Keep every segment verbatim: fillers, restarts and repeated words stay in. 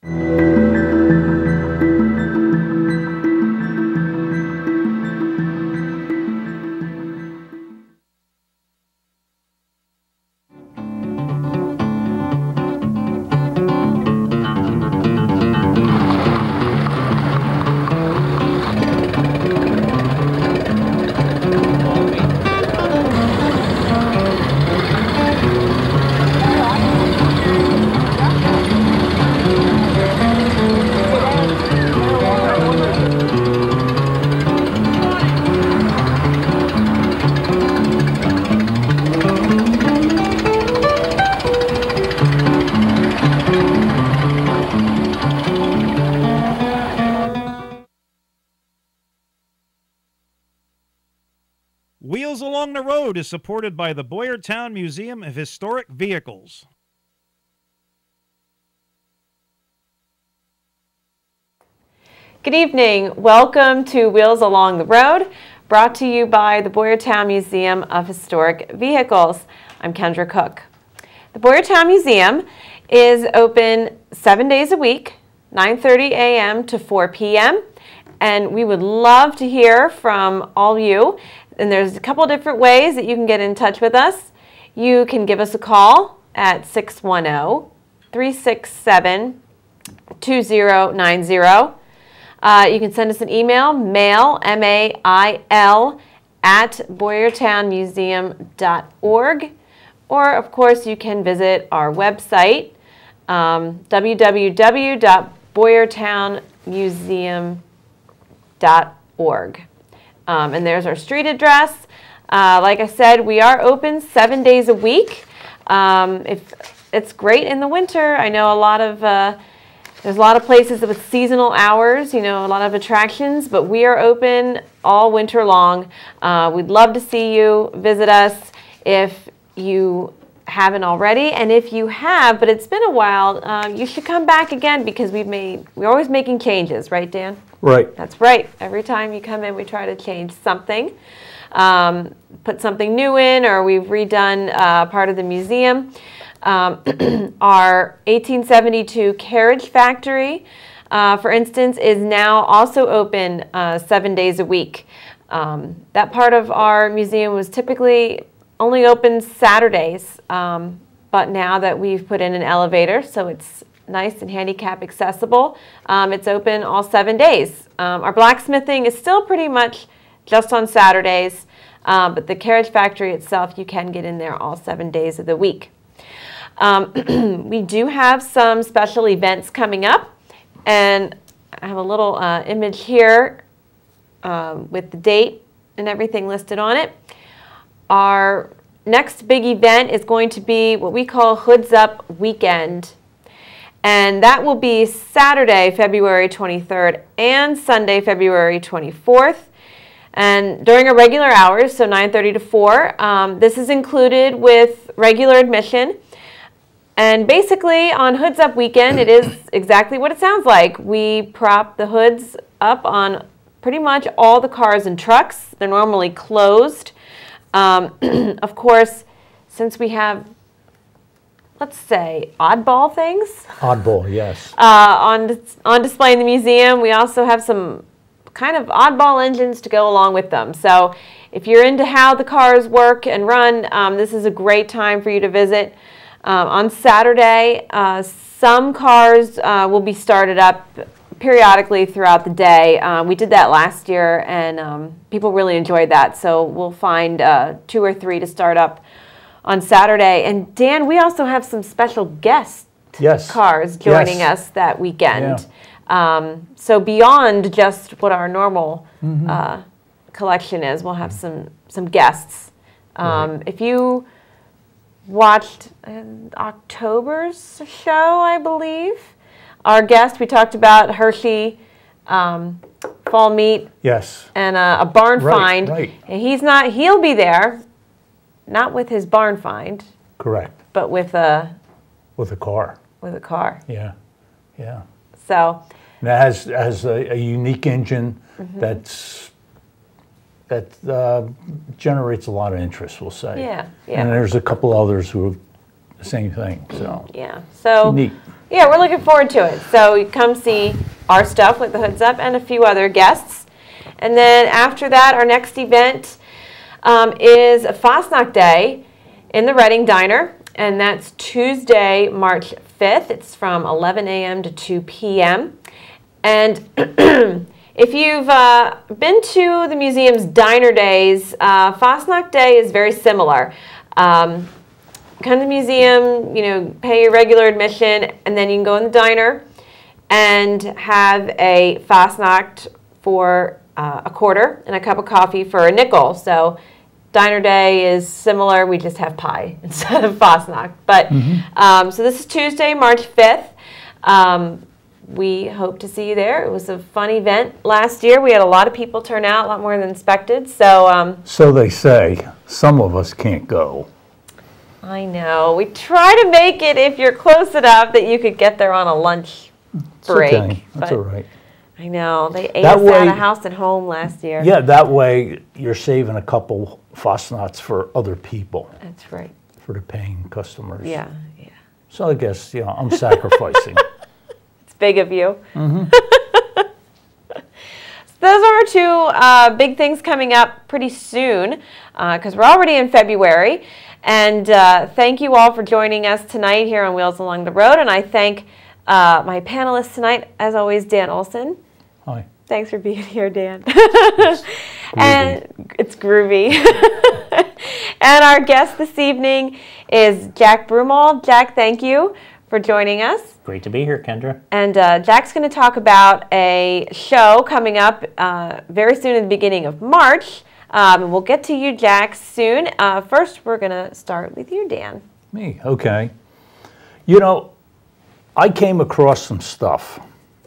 Wheels Along the Road is supported by the Boyertown Museum of Historic Vehicles. Good evening. Welcome to Wheels Along the Road, brought to you by the Boyertown Museum of Historic Vehicles. I'm Kendra Cook. The Boyertown Museum is open seven days a week, nine thirty a m to four p m And we would love to hear from all you. And there's a couple different ways that you can get in touch with us. You can give us a call at six one zero, three six seven, two zero nine zero. Uh, you can send us an email, mail, M A I L, at boyertown museum dot org. Or, of course, you can visit our website, um, w w w dot boyertown museum dot org. Um, and there's our street address. Uh, like I said, we are open seven days a week. Um, if it's great in the winter. I know a lot of uh, there's a lot of places with seasonal hours. You know, a lot of attractions, but we are open all winter long. Uh, we'd love to see you visit us if you haven't already, and if you have, but it's been a while, um, you should come back again because we've made we're always making changes, right, Dan? Right. That's right. Every time you come in, we try to change something, um, put something new in, or we've redone uh, part of the museum. Um, our eighteen seventy-two carriage factory, uh, for instance, is now also open uh, seven days a week. Um, that part of our museum was typically only open Saturdays, um, but now that we've put in an elevator, so it's nice and handicap accessible, um, it's open all seven days. Um, our blacksmithing is still pretty much just on Saturdays, um, but the carriage factory itself, you can get in there all seven days of the week. Um, we do have some special events coming up, and I have a little uh, image here um, with the date and everything listed on it. Our next big event is going to be what we call Hoods Up Weekend. And that will be Saturday, February twenty-third and Sunday, February twenty-fourth. And during our regular hours, so nine thirty to four, um, this is included with regular admission. And basically on Hoods Up Weekend, it is exactly what it sounds like. We prop the hoods up on pretty much all the cars and trucks. They're normally closed. Um, of course, since we have, let's say, oddball things. Oddball, yes. Uh, on, on display in the museum, we also have some kind of oddball engines to go along with them. So if you're into how the cars work and run, um, this is a great time for you to visit. Um, on Saturday, uh, some cars uh, will be started up periodically throughout the day. Um, we did that last year, and um, people really enjoyed that. So we'll find uh, two or three to start up on Saturday. And Dan, we also have some special guest yes. cars joining yes. us that weekend. Yeah. Um, so beyond just what our normal mm-hmm. uh, collection is, we'll have some some guests. Um, right. If you watched uh, October's show, I believe, our guest, we talked about Hershey um, fall meat, yes, and a, a barn right, find. Right. And he's not. He'll be there, not with his barn find. Correct. But with a with a car. With a car. Yeah, yeah. So. And it has has a, a unique engine mm-hmm. that's that uh, generates a lot of interest. We'll say. Yeah, yeah. And there's a couple others who are the same thing. So. Yeah. So. Neat. Yeah, we're looking forward to it. So you come see our stuff with the hoods up and a few other guests. And then after that, our next event um, is a Fastnacht Day in the Reading Diner. And that's Tuesday, March fifth. It's from eleven a m to two p m And if you've uh, been to the museum's diner days, uh, Fastnacht Day is very similar. Um, come to the museum, you know, pay your regular admission, and then you can go in the diner and have a Fastnacht for uh, a quarter and a cup of coffee for a nickel. So diner day is similar. We just have pie instead of Fastnacht. But mm-hmm. um, so this is Tuesday, March fifth. Um, we hope to see you there. It was a fun event last year. We had a lot of people turn out, a lot more than expected. So, um, so they say. Some of us can't go. I know. We try to make it if you're close enough that you could get there on a lunch It's break. okay. That's all right. I know. They ate That us way- out of house and home last year. Yeah, that way you're saving a couple Fastnachts for other people, That's right. for the paying customers. Yeah, yeah. So I guess, you know, I'm sacrificing. It's big of you. Mm-hmm. So those are our two uh, big things coming up pretty soon, because we're already in February. And uh, thank you all for joining us tonight here on Wheels Along the Road. And I thank uh, my panelists tonight, as always, Dan Olsen. Hi. Thanks for being here, Dan. It's And it's groovy. And our guest this evening is Jack Broomall. Jack, thank you for joining us. Great to be here, Kendra. And uh, Jack's going to talk about a show coming up uh, very soon at the beginning of March. Um, and we'll get to you, Jack, soon. Uh, first, we're going to start with you, Dan. Me, okay. You know, I came across some stuff,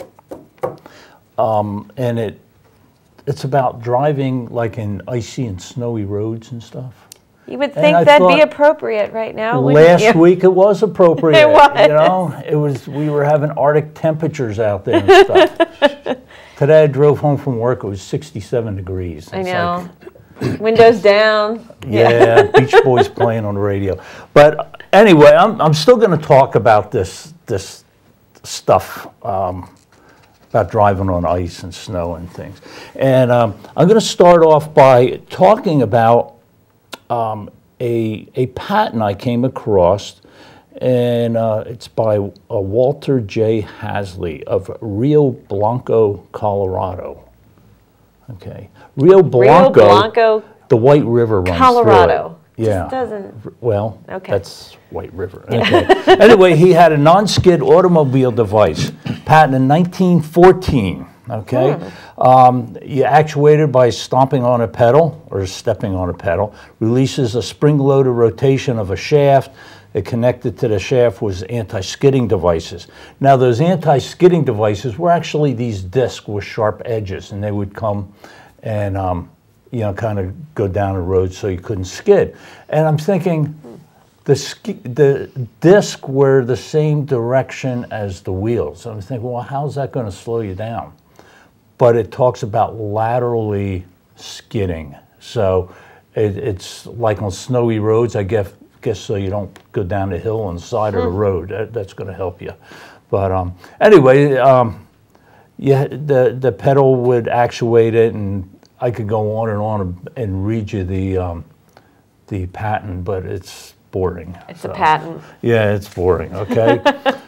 um, and it it's about driving like in icy and snowy roads and stuff. You would And think I that'd be thought appropriate right now, wouldn't Last you? week it was appropriate. It was. You know, it was. We were having Arctic temperatures out there and stuff. Today I drove home from work. It was sixty-seven degrees. I It's know. Windows down. Like, yeah, Beach Boys playing on the radio. But anyway, I'm I'm still going to talk about this this stuff um, about driving on ice and snow and things. And um, I'm going to start off by talking about um, a a patent I came across. And uh, it's by uh, Walter J. Hasley of Rio Blanco, Colorado. Okay, Rio Blanco, Rio Blanco, the White River runs Colorado. through it. Yeah. Just doesn't. Well, Okay. that's White River. Okay. Anyway, he had a non-skid automobile device, patent in nineteen fourteen. Okay, Hmm. um, you actuated by stomping on a pedal or stepping on a pedal, releases a spring-loaded rotation of a shaft. It connected to the shaft was anti-skidding devices. Now those anti-skidding devices were actually these discs with sharp edges, and they would come and um, you know, kind of go down the road so you couldn't skid. And I'm thinking, the ski, the disc were the same direction as the wheels. So I'm thinking, well, how's that going to slow you down? But it talks about laterally skidding. So it, it's like on snowy roads, I guess. guess so you don't go down the hill on the side of the road. That, that's going to help you. But um, anyway, um, yeah, the the pedal would actuate it, and I could go on and on and read you the um, the patent, but it's boring. It's so. a patent. Yeah, it's boring. Okay.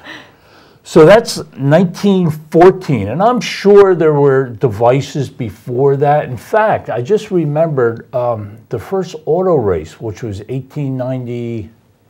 So that's nineteen fourteen, and I'm sure there were devices before that. In fact, I just remembered um, the first auto race, which was eighteen ninety-three,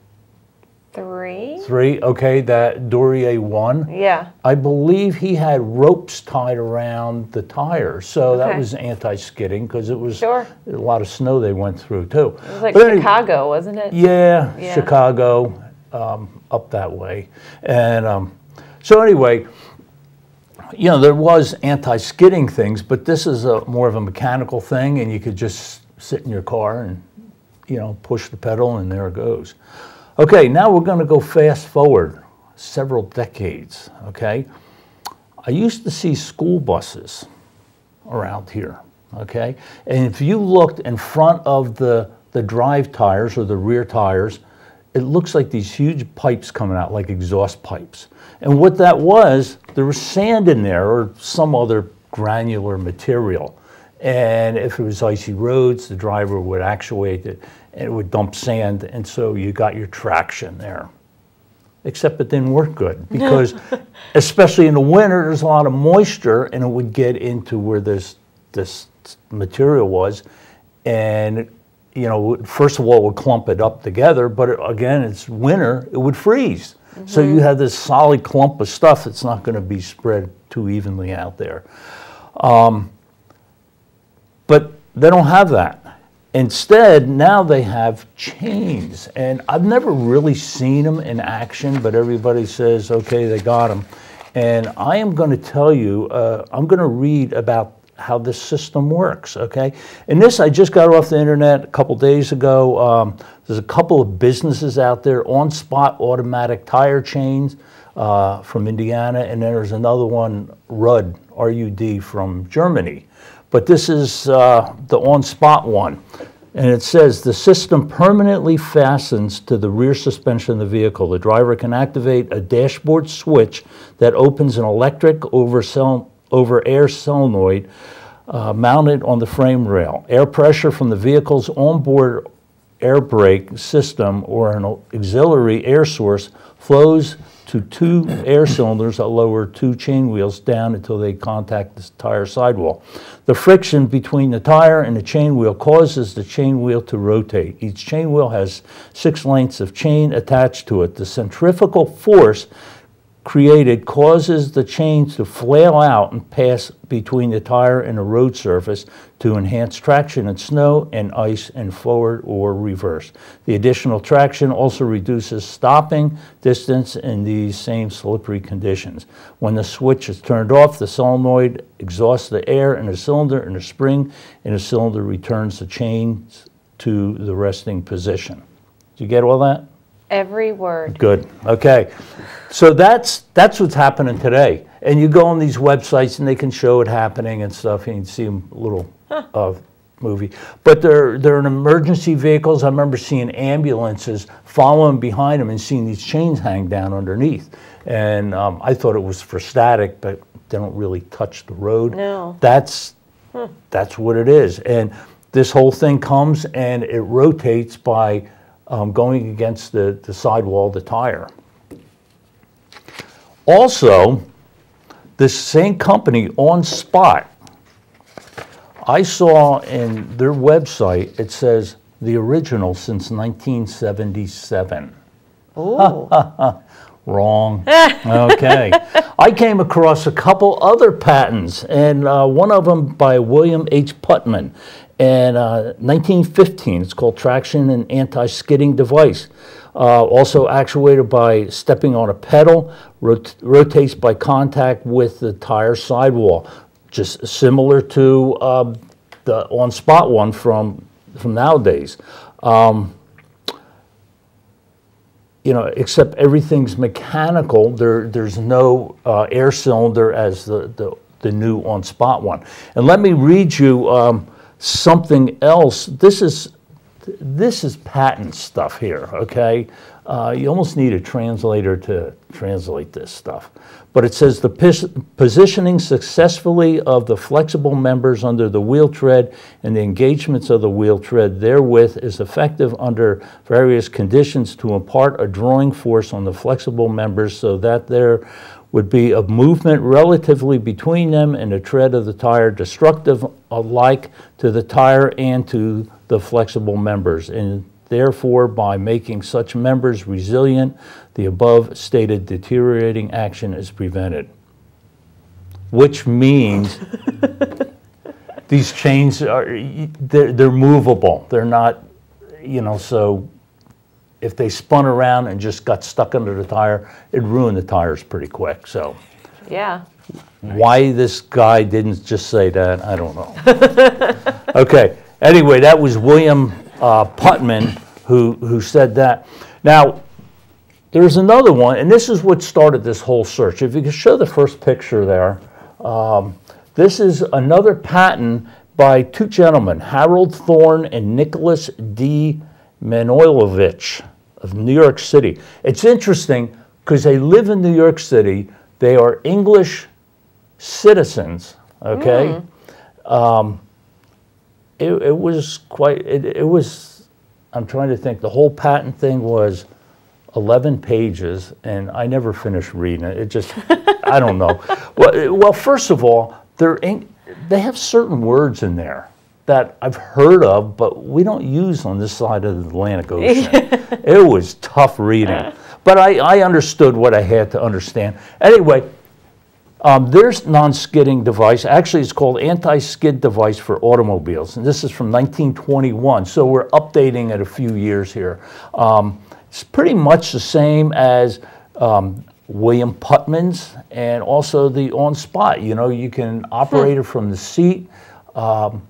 Three? okay, that Dorier won. Yeah. I believe he had ropes tied around the tires, so that Okay. was anti-skidding because it was Sure. a lot of snow they went through too. It was like But anyway- Chicago, wasn't it? Yeah, Yeah. Chicago, um, up that way. And um, so anyway, you know, there was anti-skidding things, but this is a more of a mechanical thing, and you could just sit in your car and, you know, push the pedal, and there it goes. Okay, now we're going to go fast forward several decades, okay? I used to see school buses around here, okay? And if you looked in front of the, the drive tires or the rear tires, it looks like these huge pipes coming out, like exhaust pipes. And what that was, there was sand in there or some other granular material. And if it was icy roads, the driver would actuate it and it would dump sand, and so you got your traction there. Except it didn't work good because, especially in the winter, there's a lot of moisture and it would get into where this, this material was. And, you know, first of all, it would clump it up together, but it, again, it's winter, it would freeze. Mm-hmm. So you have this solid clump of stuff that's not going to be spread too evenly out there. Um, but they don't have that. Instead, now they have chains, and I've never really seen them in action, but everybody says, okay, they got them. And I am going to tell you, uh, I'm going to read about how this system works, okay? And this, I just got off the internet a couple days ago. Um, there's a couple of businesses out there, on-spot automatic tire chains uh, from Indiana, and then there's another one, Rudd, R U D, from Germany. But this is uh, the on-spot one. And it says, the system permanently fastens to the rear suspension of the vehicle. The driver can activate a dashboard switch that opens an electric over, cel over air solenoid uh, mounted on the frame rail. Air pressure from the vehicle's onboard air brake system or an auxiliary air source flows to two air cylinders that lower two chain wheels down until they contact the tire sidewall. The friction between the tire and the chain wheel causes the chain wheel to rotate. Each chain wheel has six lengths of chain attached to it. The centrifugal force created causes the chains to flail out and pass between the tire and the road surface to enhance traction in snow and ice and forward or reverse. The additional traction also reduces stopping distance in these same slippery conditions. When the switch is turned off, the solenoid exhausts the air in the cylinder and the spring in the cylinder returns the chains to the resting position. Did you get all that? Every word. Good. Okay. So that's that's what's happening today. And you go on these websites and they can show it happening and stuff, and you can see a little huh. uh, movie. But they're they're in emergency vehicles. I remember seeing ambulances following behind them and seeing these chains hang down underneath. And um, I thought it was for static, but they don't really touch the road. No. That's huh. that's what it is. And this whole thing comes and it rotates by Um, going against the, the sidewall of the tire. Also, this same company, On Spot, I saw in their website, it says the original since nineteen seventy-seven. Ooh. Wrong. Okay. I came across a couple other patents, and uh, one of them by William H. Putman. And uh, nineteen fifteen, it's called traction and anti-skidding device. Uh, also actuated by stepping on a pedal, rot rotates by contact with the tire sidewall. Just similar to um, the on-spot one from, from nowadays. Um, you know, except everything's mechanical. There, there's no uh, air cylinder as the, the, the new on-spot one. And let me read you um, something else. This is this is patent stuff here, okay? Uh, you almost need a translator to translate this stuff. But it says the positioning successfully of the flexible members under the wheel tread and the engagements of the wheel tread therewith is effective under various conditions to impart a drawing force on the flexible members so that there would be a movement relatively between them and the tread of the tire, destructive alike to the tire and to the flexible members. And therefore, by making such members resilient, the above stated deteriorating action is prevented. Which means these chains are, they're, they're movable. They're not, you know, so if they spun around and just got stuck under the tire, it'd ruin the tires pretty quick. So, yeah. Why this guy didn't just say that, I don't know. Okay. Anyway, that was William uh, Putman who who said that. Now, there's another one, and this is what started this whole search. If you could show the first picture there, um, this is another patent by two gentlemen, Harold Thorne and Nicholas D. Manojlovich. of New York City. It's interesting because they live in New York City. They are English citizens, okay? Mm. Um, it, it was quite, it, it was, I'm trying to think, the whole patent thing was eleven pages, and I never finished reading it. It just, I don't know. Well, well, first of all, they're in, they have certain words in there that I've heard of, but we don't use on this side of the Atlantic Ocean. It was tough reading. But I, I understood what I had to understand. Anyway, um, there's non-skidding device. Actually, it's called anti-skid device for automobiles. And this is from nineteen twenty-one. So we're updating it a few years here. Um, it's pretty much the same as um, William Putman's and also the on-spot. You know, you can operate it from the seat um,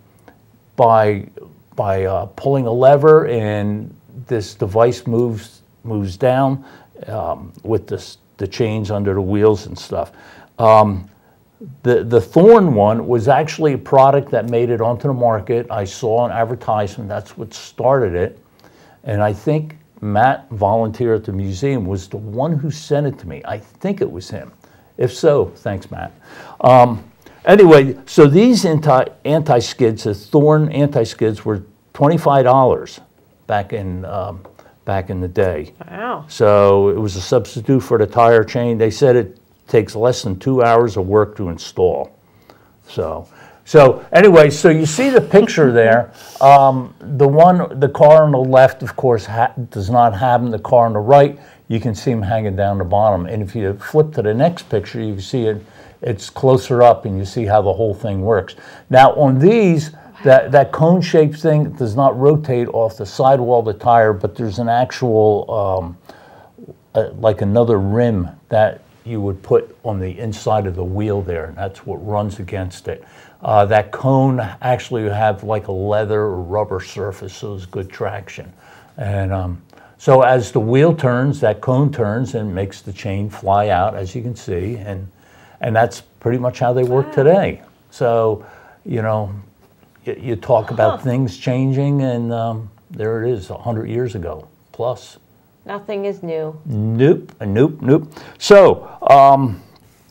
by, by uh, pulling a lever, and this device moves, moves down. Um, with this, the chains under the wheels and stuff. Um, the, the Thorn one was actually a product that made it onto the market. I saw an advertisement, that's what started it. And I think Matt, volunteer at the museum, was the one who sent it to me. I think it was him. If so, thanks, Matt. Um, anyway, so these anti, anti-skids, the Thorn anti-skids, were twenty-five dollars back in um, back in the day. Wow. So it was a substitute for the tire chain. They said it takes less than two hours of work to install. So, so anyway, so you see the picture there. Um, the one, the car on the left, of course, ha does not have them. The car on the right, you can see them hanging down the bottom. And if you flip to the next picture, you can see it, it's closer up, and you see how the whole thing works. Now on these, That, that cone-shaped thing does not rotate off the sidewall of the tire, but there's an actual, um, uh, like another rim that you would put on the inside of the wheel there, and that's what runs against it. Uh, that cone actually would have like a leather or rubber surface, so it's good traction. And um, so as the wheel turns, that cone turns and makes the chain fly out, as you can see, and, and that's pretty much how they work today. So, you know, you talk about huh. things changing, and um, there it is, a hundred years ago plus. Nothing is new. Nope, nope, nope. So, um,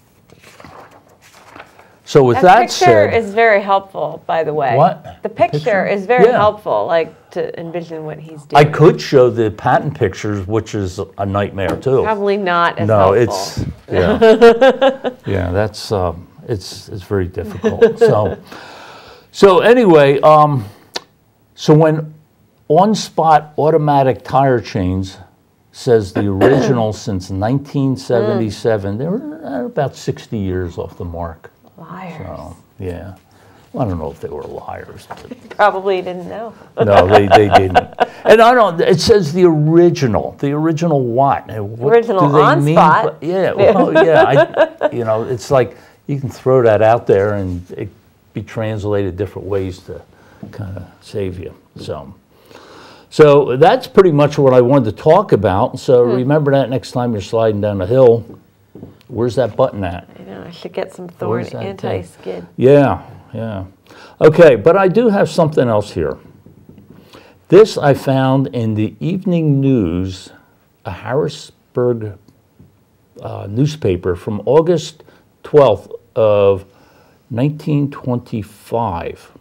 so with that, that picture said, is very helpful, by the way. What? The picture, picture? is very yeah. helpful, like to envision what he's doing. I could show the patent pictures, which is a nightmare too. Probably not as no, helpful. it's yeah, yeah. That's um, it's it's very difficult. So. So anyway, um, so when on-spot automatic tire chains says the original since nineteen seventy-seven, mm. they were about sixty years off the mark. Liars. So, yeah. Well, I don't know if they were liars. Probably didn't know. No, they, they didn't. And I don't, it says the original, the original what? What original do they on-spot. mean? Yeah, well, yeah, I, you know, it's like you can throw that out there and it be translated different ways to kind of save you. So, so that's pretty much what I wanted to talk about. So hmm. remember that next time you're sliding down the hill. Where's that button at? I know, I should get some Thorn anti-skid. Yeah, yeah. Okay, but I do have something else here. This I found in the Evening News, a Harrisburg uh, newspaper from August twelfth of nineteen twenty-five.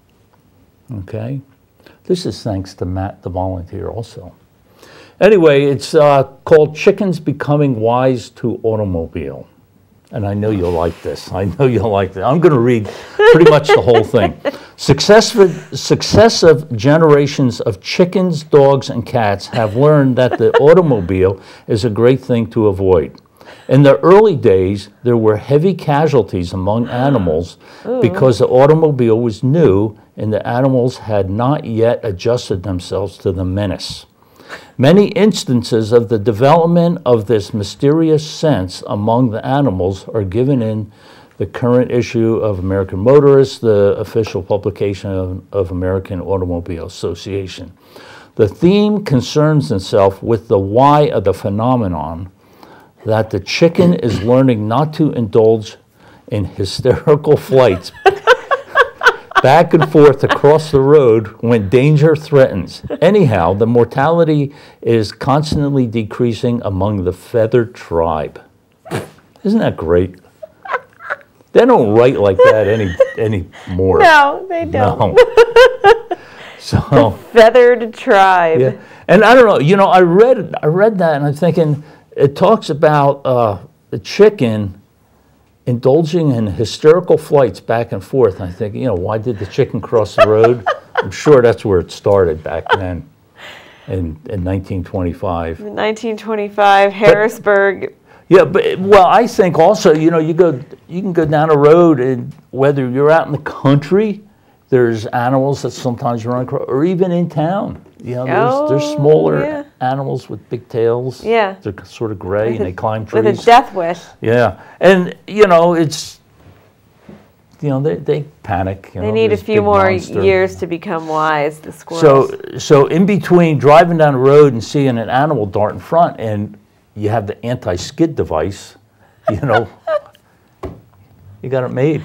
Okay, this is thanks to Matt, the volunteer, also. Anyway, it's uh, called "Chickens Becoming Wise to Automobile," and I know you'll like this. I know you'll like this. I'm going to read pretty much the whole thing. Successive, successive generations of chickens, dogs, and cats have learned that the automobile is a great thing to avoid. In the early days, there were heavy casualties among animals Ooh. because the automobile was new and the animals had not yet adjusted themselves to the menace. Many instances of the development of this mysterious sense among the animals are given in the current issue of American Motorist, the official publication of, of American Automobile Association. The theme concerns itself with the why of the phenomenon, that the chicken is learning not to indulge in hysterical flights back and forth across the road when danger threatens. Anyhow, the mortality is constantly decreasing among the feathered tribe. Isn't that great? They don't write like that any anymore. No, they don't. No. So Feathered tribe. yeah, and I don't know. You know, I read I read that, and I'm thinking it talks about uh, the chicken indulging in hysterical flights back and forth. And I think, you know, why did the chicken cross the road? I'm sure that's where it started back then, in in nineteen twenty-five. nineteen twenty-five, Harrisburg. Yeah, but well, I think also, you know, you go, you can go down a road, and whether you're out in the country, there's animals that sometimes run across, or even in town. You know, there's, Oh, there's smaller yeah. animals with big tails. Yeah. They're sort of gray, and a- they climb trees. With a death wish. Yeah, and you know, it's, you know, they, they panic. You They know, need a this few big more monster. years to become wise, the squirrels. So, so in between driving down the road and seeing an animal dart in front, and you have the anti-skid device, you know, you got it made.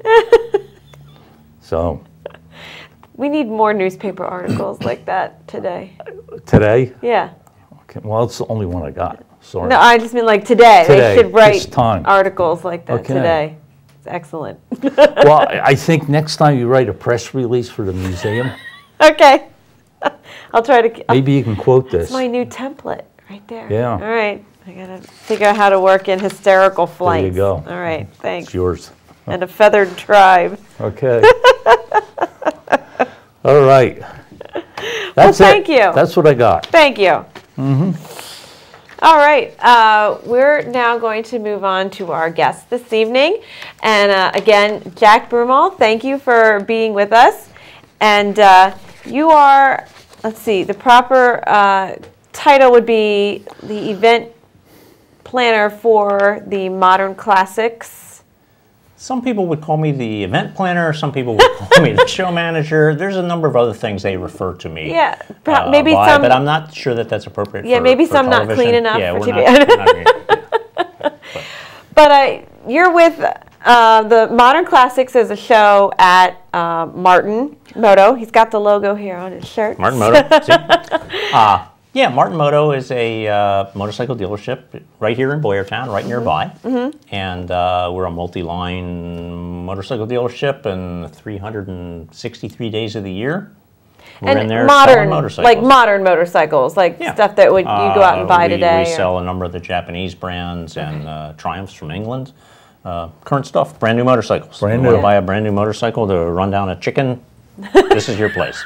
So We need more newspaper articles like that today. today, Yeah. okay, well, it's the only one I got. Sorry. No, I just mean like today. Today, They should write this time. articles like that Okay. today. It's excellent. Well, I I think next time you write a press release for the museum, Okay. I'll try to. maybe you can quote this. That's my new template right there. Yeah. All right. I gotta figure out how to work in hysterical flights. go. All right. Thanks. It's yours. And a feathered tribe. Okay. All right. That's thank it. you. That's what I got. Thank you. Mm-hmm. All right. Uh, we're now going to move on to our guest this evening. And uh, again, Jack Broomall, thank you for being with us. And uh, you are, let's see, the proper uh, title would be the event planner for the Modern Classics. Some people would call me the event planner. Some people would call me the show manager. There's a number of other things they refer to me. Yeah, perhaps- uh, maybe by, some- but I'm not sure that that's appropriate. Yeah, for, maybe for some not television. clean enough yeah, for we're T V. Not, we're not gonna- But uh, you're with uh, the Modern Classics as a show at uh, Martin Moto. He's got the logo here on his shirt. Martin Moto. see? uh, yeah, Martin Moto is a uh, motorcycle dealership right here in Boyertown, right nearby. Mm-hmm. And uh, we're a multi-line motorcycle dealdership, and three hundred sixty-three days of the year, we're and in there modern, selling motorcycles. like modern motorcycles, like Yeah. stuff that would you go out and Uh, buy we, today. We or- sell a number of the Japanese brands and uh, Triumphs from England. Uh, current stuff, brand new motorcycles. Brand You want new. to buy a brand new motorcycle to run down a chicken? This is your place.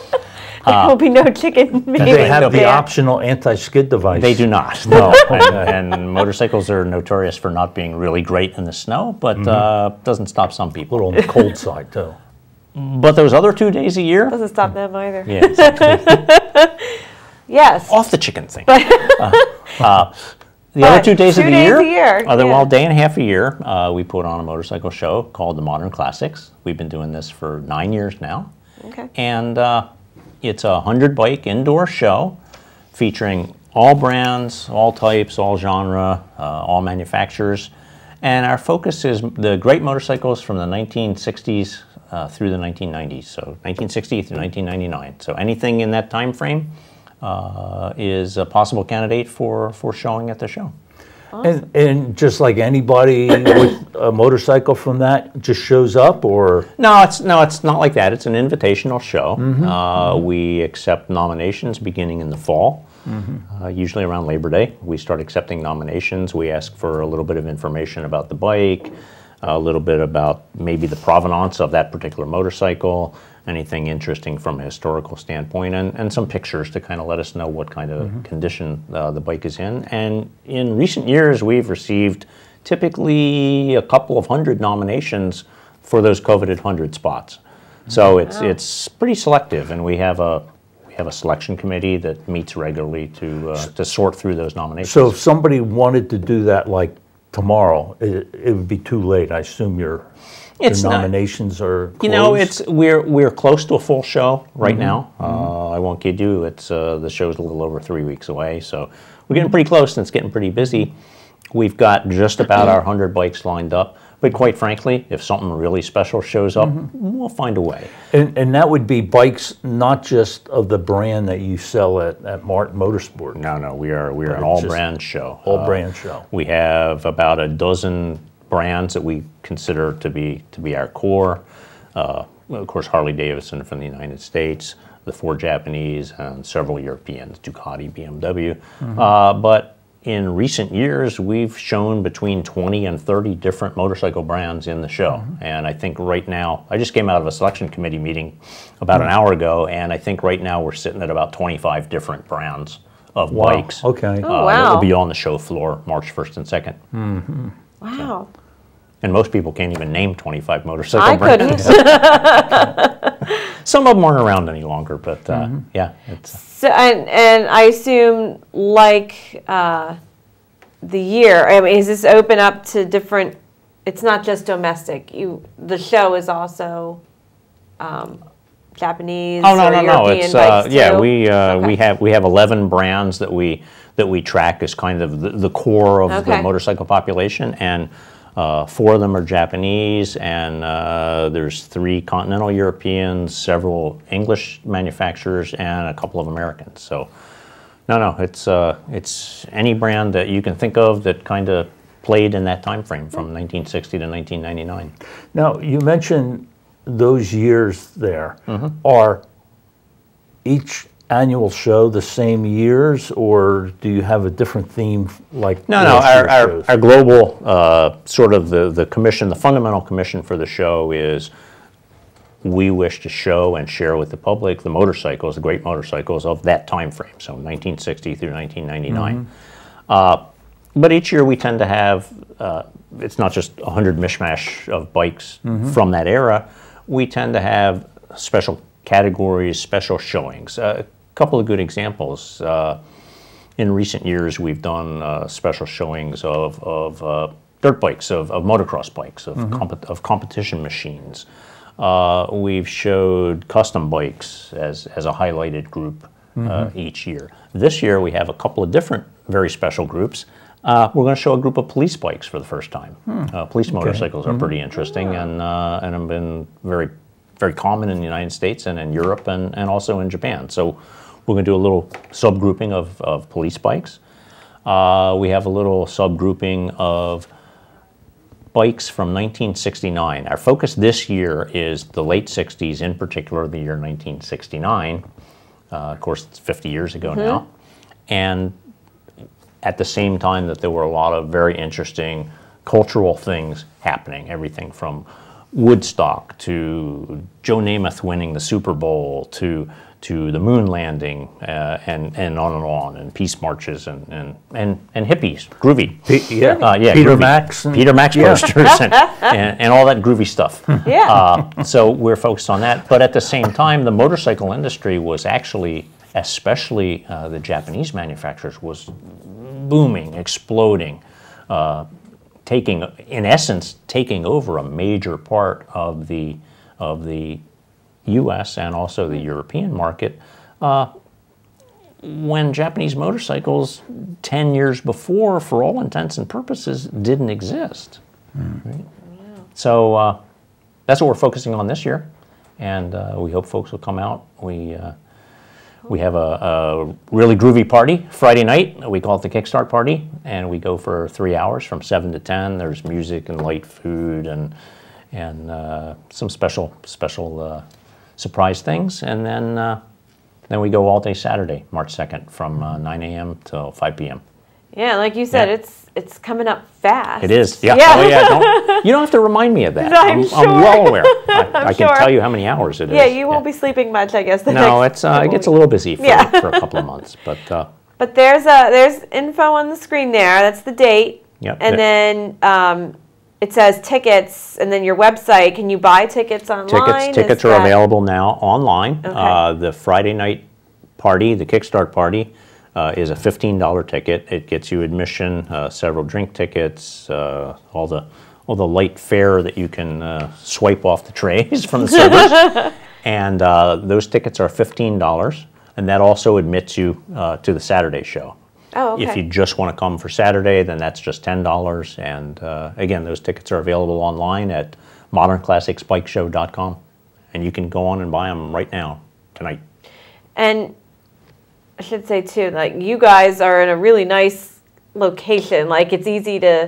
there will be no chicken. Do they have the there. optional anti-skid device? They do not. No. and, and motorcycles are notorious for not being really great in the snow, but Mm-hmm. uh, doesn't stop some A people. little on the cold side, too. But those other two days a year, Doesn't stop them either. yeah, exactly. Yes. off the chicken thing. Uh, uh, the other But two days two of the days year, a year, other yeah. well, day and a half a year, uh, we put on a motorcycle show called the Modern Classics. We've been doing this for nine years now, Okay. and uh, it's a hundred bike indoor show featuring all brands, all types, all genre, uh, all manufacturers, and our focus is the great motorcycles from the nineteen sixties uh, through the nineteen nineties. So nineteen sixty through nineteen ninety-nine. So anything in that time frame uh, is a possible candidate for, for showing at the show. And, and just like anybody with a motorcycle from that just shows up, or? No, it's no, it's not like that. It's an invitational show. Uh, we accept nominations beginning in the fall, uh, usually around Labor Day. We start accepting nominations. We ask for a little bit of information about the bike, a little bit about maybe the provenance of that particular motorcycle, anything interesting from a historical standpoint, and, and some pictures to kind of let us know what kind of condition uh, the bike is in. And in recent years, we've received typically a couple of hundred nominations for those coveted hundred spots. So it's it's pretty selective, and we have a we have a selection committee that meets regularly to uh, to sort through those nominations. So if somebody wanted to do that like tomorrow, it, it would be too late. I assume your, It's your not- nominations are closed? You know, it's we're we're close to a full show right now. Uh, I won't kid you. It's uh, the show's a little over three weeks away, so we're getting pretty close, and it's getting pretty busy. We've got just about our hundred bikes lined up. But quite frankly, if something really special shows up, mm-hmm. we'll find a way. And, and that would be bikes, not just of the brand that you sell at, at Martin Motorsport. No, no, we are we are Right, an all just brand show. All Uh, brand show. We have about a dozen brands that we consider to be to be our core. Uh, well, of course, Harley Davidson from the United States, the four Japanese, and several Europeans, Ducati, B M W. Mm-hmm. uh, but in recent years, we've shown between twenty and thirty different motorcycle brands in the show. Mm-hmm. And I think right now, I just came out of a selection committee meeting about mm-hmm. an hour ago, and I think right now we're sitting at about twenty-five different brands of wow. bikes. Okay. Oh, uh, wow. That will be on the show floor March first and second. Mm-hmm. Wow. So, and most people can't even name twenty-five motorcycle I brands. couldn't. Some of them aren't around any longer, but uh, mm-hmm. yeah, it's... So, and, and I assume, like uh, the year, I mean, is this open up to different, it's not just domestic, you, the show is also um, Japanese Oh no or no European no! It's bikes uh, yeah too? we uh, Okay. we have we have eleven brands that we that we track as kind of the, the core of Okay. the motorcycle population, and uh, four of them are Japanese, and uh, there's three continental Europeans, several English manufacturers, and a couple of Americans. So no no, it's uh, it's any brand that you can think of that kind of played in that time frame from nineteen sixty to nineteen ninety-nine. Now, you mentioned those years there. Mm-hmm. Are each annual show the same years, or do you have a different theme like No, no. last Our, year's our, shows? our global uh, sort of the, the commission, the fundamental commission for the show is we wish to show and share with the public the motorcycles, the great motorcycles of that time frame, so nineteen sixty through nineteen ninety-nine. Mm-hmm. uh, but each year we tend to have, uh, it's not just a hundred mishmash of bikes mm-hmm. from that era. We tend to have special categories, special showings. Uh, a couple of good examples. Uh, in recent years, we've done uh, special showings of, of uh, dirt bikes, of, of motocross bikes, of, mm-hmm. comp- of competition machines. Uh, we've showed custom bikes as, as a highlighted group mm-hmm. uh, each year. This year, we have a couple of different very special groups. Uh, we're going to show a group of police bikes for the first time. Hmm. Uh, police okay. motorcycles are mm-hmm. pretty interesting yeah. and uh, and have been very very common in the United States and in Europe and, and also in Japan. So we're going to do a little subgrouping of, of police bikes. Uh, we have a little subgrouping of bikes from nineteen sixty-nine. Our focus this year is the late sixties, in particular the year nineteen sixty-nine. Uh, of course, it's fifty years ago mm-hmm. now. And at the same time that there were a lot of very interesting cultural things happening, everything from Woodstock to Joe Namath winning the Super Bowl to to the moon landing uh, and and on and on, and peace marches and and and, and hippies, groovy, P- yeah, uh, yeah, Peter groovy. Max, and, Peter Max yeah. posters and, and and all that groovy stuff. Yeah. Uh, so we're focused on that, but at the same time, the motorcycle industry was actually, especially uh, the Japanese manufacturers, was booming, exploding, uh, taking, in essence, taking over a major part of the of the U S and also the European market. Uh, when Japanese motorcycles ten years before, for all intents and purposes, didn't exist. Mm. Right? Yeah. So uh, that's what we're focusing on this year, and uh, we hope folks will come out. We uh, We have a, a really groovy party Friday night. We call it the Kickstart Party, and we go for three hours from seven to ten. There's music and light food and and uh, some special special uh, surprise things, and then uh, then we go all day Saturday, March second, from uh, nine a.m. till five p.m. Yeah, like you said, Yeah. it's it's coming up fast. It is, yeah. Yeah. Oh, yeah. Don't, you don't have to remind me of that. I'm I'm, sure. I'm well aware. I, I can sure. tell you how many hours it is. Yeah, you won't be sleeping much, I guess. The No, next it's uh, couple it gets a weeks. little busy for, Yeah. for a couple of months, but uh, But there's a there's info on the screen there. That's the date. Yep. And Th- then um, it says tickets, and then your website. Can you buy tickets online? tickets tickets Is are that- available now online. Okay. Uh, the Friday night party, the Kickstart Party, uh, is a fifteen dollars ticket. It gets you admission, uh, several drink tickets, uh, all the all the light fare that you can uh, swipe off the trays from the servers. And uh, those tickets are fifteen dollars, and that also admits you uh, to the Saturday show. Oh, okay. If you just want to come for Saturday, then that's just ten dollars. And uh, again, those tickets are available online at modern classics bike show dot com. And you can go on and buy them right now, tonight. And I should say, too, like, you guys are in a really nice location. Like, it's easy to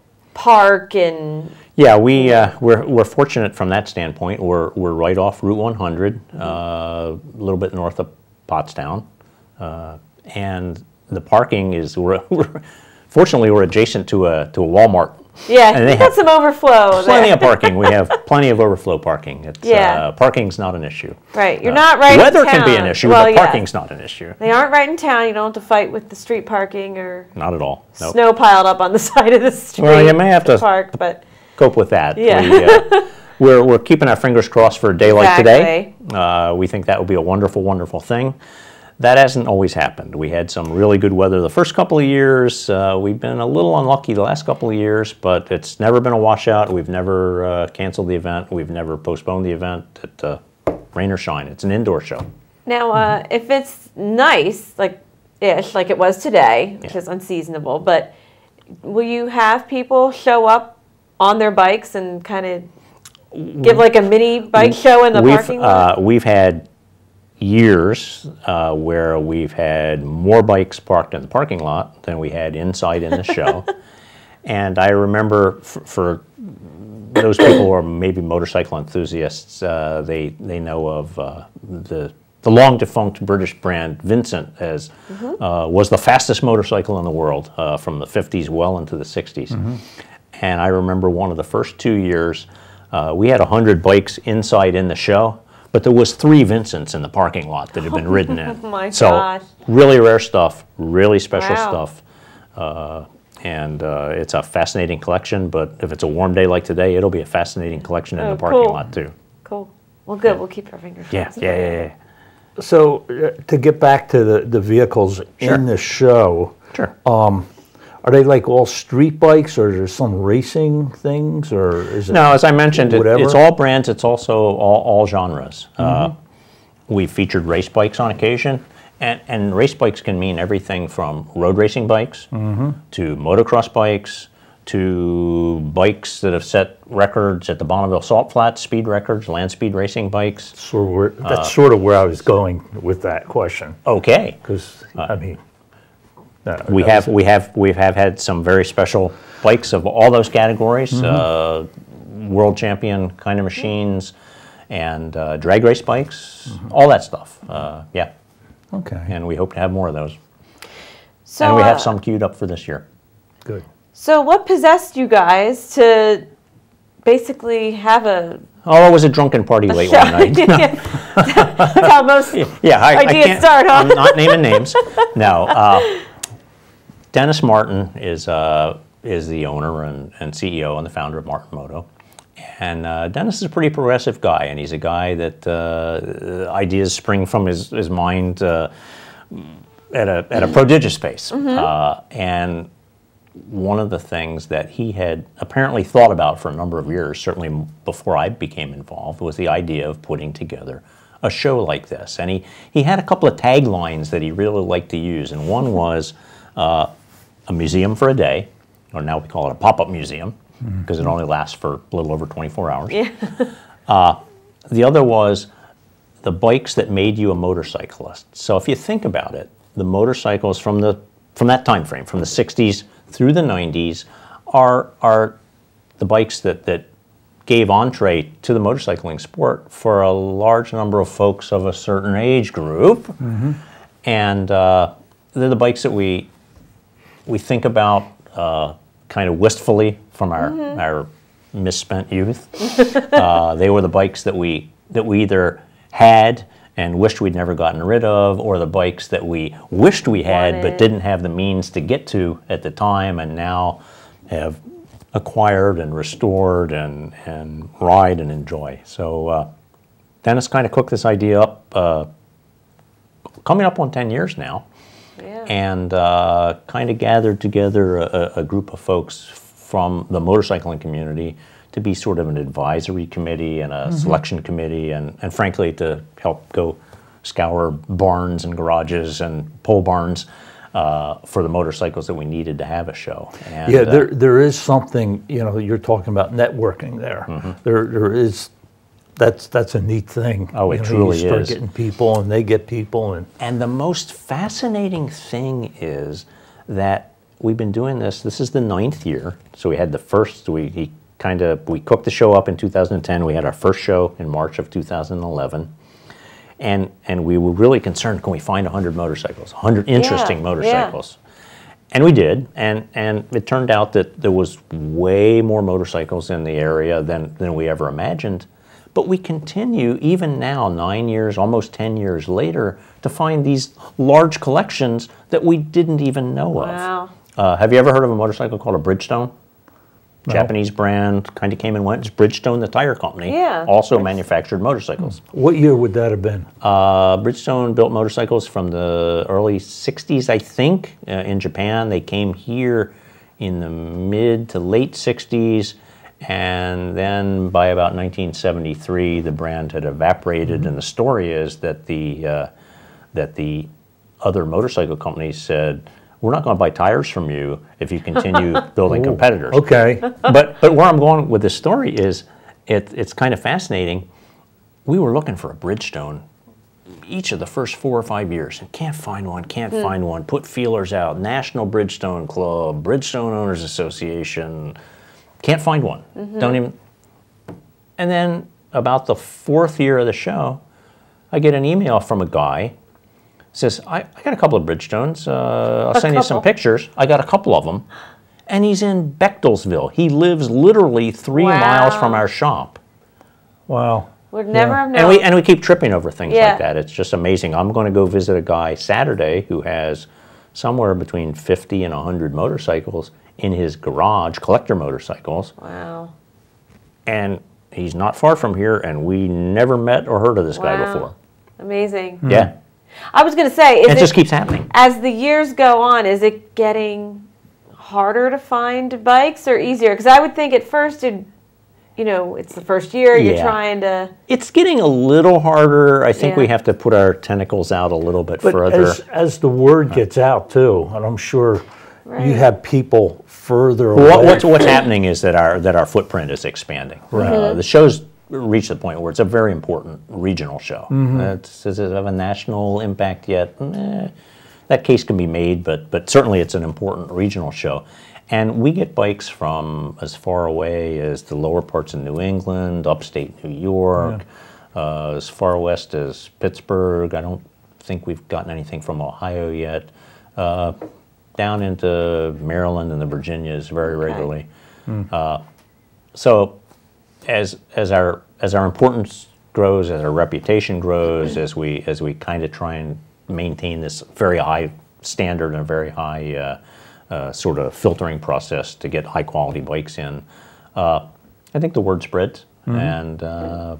park and... Yeah, we, uh, we're, we're fortunate from that standpoint. We're, we're right off Route one hundred, uh, a little bit north of Pottstown. Uh, and the parking is, we're, we're, fortunately, we're adjacent to a, to a Walmart. Yeah, and they you got have some overflow plenty there. of parking. We have plenty of overflow parking. It's, Yeah. uh, parking's not an issue. Right, you're Uh, not right Weather in town. can be an issue, well, but yeah. parking's not an issue. They aren't right in town. You don't have to fight with the street parking or Not at all. Nope. snow piled up on the side of the street. Well, you may have to park, but cope with that. Yeah. We, uh, we're, we're keeping our fingers crossed for a day like today. Exactly. Uh, we think that would be a wonderful, wonderful thing. That hasn't always happened. We had some really good weather the first couple of years. Uh, we've been a little unlucky the last couple of years, but it's never been a washout. We've never uh, canceled the event. We've never postponed the event. It, uh, rain or shine. It's an indoor show. now uh, if it's nice, like ish, like it was today, which Yeah. is unseasonable, but will you have people show up on their bikes and kind of give like a mini bike show in the we've, parking lot? Uh, we've had years uh, where we've had more bikes parked in the parking lot than we had inside in the show. And I remember for, for those people who are maybe motorcycle enthusiasts, uh, they, they know of uh, the, the long defunct British brand Vincent as Mm-hmm. uh, was the fastest motorcycle in the world uh, from the fifties well into the sixties. Mm-hmm. And I remember one of the first two years, uh, we had one hundred bikes inside in the show, but there was three Vincents in the parking lot that had been ridden in. Oh my so gosh. really rare stuff, really special Wow. stuff. Uh, and uh, it's a fascinating collection, but if it's a warm day like today, it'll be a fascinating collection in Oh, the parking cool. lot too. Cool. Well, good. We'll keep our fingers Yeah, crossed. yeah, yeah, yeah. So uh, to get back to the, the vehicles Sure. in the show, Sure. are they like all street bikes, or is there some racing things, or is it? No, as I mentioned, it, whatever? it's all brands. It's also all, all genres. Uh, we've featured race bikes on occasion, and, and race bikes can mean everything from road racing bikes to motocross bikes to bikes that have set records at the Bonneville Salt Flats, speed records, land speed racing bikes. Sort of where, Uh, that's sort of where I was going with that question, Okay, because I mean, no, we that have was- we have we have had some very special bikes of all those categories. Uh, world champion kind of machines, and uh, drag race bikes, all that stuff. Uh, yeah, okay, and we hope to have more of those. So, and we have uh, some queued up for this year. good. So, what possessed you guys to basically have a Oh, it was a drunken party late show? one night. No. That's how most Yeah, I, I ideas can't, start, huh? I'm not naming names. No, uh, Dennis Martin is uh, is the owner and, and C E O and the founder of Martin Moto. And uh, Dennis is a pretty progressive guy, and he's a guy that uh, ideas spring from his, his mind uh, at a at a prodigious pace. Uh, and one of the things that he had apparently thought about for a number of years, certainly before I became involved, was the idea of putting together a show like this. And he, he had a couple of taglines that he really liked to use, and one was uh, a museum for a day, or now we call it a pop-up museum, because it only lasts for a little over twenty-four hours. Yeah. uh, the other was the bikes that made you a motorcyclist. So if you think about it, the motorcycles from the from that time frame, from the sixties through the nineties, are are the bikes that that gave entree to the motorcycling sport for a large number of folks of a certain age group, Mm-hmm. and uh, they're the bikes that we we think about uh, kind of wistfully from our our misspent youth. uh, they were the bikes that we that we either had and wished we'd never gotten rid of, or the bikes that we wished we had but Wanted. didn't have the means to get to at the time, and now have acquired and restored and and ride and enjoy. So uh, Dennis kind of cooked this idea up, uh, coming up on ten years now. Yeah. And uh, kind of gathered together a, a group of folks from the motorcycling community to be sort of an advisory committee and a selection committee, and, and frankly to help go scour barns and garages and pole barns uh, for the motorcycles that we needed to have a show. And, Yeah, uh, there there is something, you know, you're talking about networking there. Mm-hmm. There there is that's that's a neat thing. Oh, it You know, truly you start is. getting people and they get people and And the most fascinating thing is that we've been doing this. This is the ninth year. So we had the first. We he kind of we cooked the show up in two thousand ten. We had our first show in March of two thousand eleven, and and we were really concerned. Can we find one hundred motorcycles? one hundred interesting Yeah, motorcycles. And we did, and and it turned out that there was way more motorcycles in the area than than we ever imagined. But we continue, even now, nine years, almost ten years later, to find these large collections that we didn't even know Wow. of. Uh, have you ever heard of a motorcycle called a Bridgestone? No. Japanese brand, kind of came and went. It's Bridgestone, the tire company. Yeah. Also manufactured motorcycles. what year would that have been? Uh, Bridgestone built motorcycles from the early sixties, I think, uh, in Japan. They came here in the mid to late sixties. And then by about nineteen seventy-three, the brand had evaporated, mm-hmm. and the story is that the uh, that the other motorcycle companies said, "We're not going to buy tires from you if you continue building competitors." Okay. But but where I'm going with this story is, it, it's kind of fascinating. We were looking for a Bridgestone each of the first four or five years, and can't find one, can't Mm. find one. Put feelers out, National Bridgestone Club, Bridgestone Owners Association. Can't find one. Mm-hmm. Don't even. And then about the fourth year of the show, I get an email from a guy. Says, I, I got a couple of Bridgestones. Uh, I'll A send you some couple? pictures. I got a couple of them. And he's in Bechtelsville. He lives literally three Wow. miles from our shop. Wow. Would never have known. And we and we keep tripping over things Yeah. like that. It's just amazing. I'm going to go visit a guy Saturday who has somewhere between fifty and one hundred motorcycles in his garage, collector motorcycles. Wow. And he's not far from here, and we never met or heard of this guy Wow. before. Amazing. Yeah. I was going to say, is And it it, just keeps happening. as the years go on, is it getting harder to find bikes or easier? Because I would think at first, it, you know, it's the first year, you're Yeah. trying to. It's getting a little harder. I think Yeah. we have to put our tentacles out a little bit But further. as, as the word gets out too, and I'm sure Right. you have people further away. What, what's, what's happening is that our that our footprint is expanding. Mm-hmm. Uh, the show's reached the point where it's a very important regional show. Mm-hmm. Uh, it's, does it have a national impact yet? Eh, that case can be made, but but certainly it's an important regional show. And we get bikes from as far away as the lower parts of New England, upstate New York, uh, as far west as Pittsburgh. I don't think we've gotten anything from Ohio yet. Uh, down into Maryland and the Virginias very Okay. regularly. Uh, so as as our as our importance grows, as our reputation grows, as we as we kind of try and maintain this very high standard and a very high uh, uh, sort of filtering process to get high quality bikes in, uh, I think the word spreads. And uh,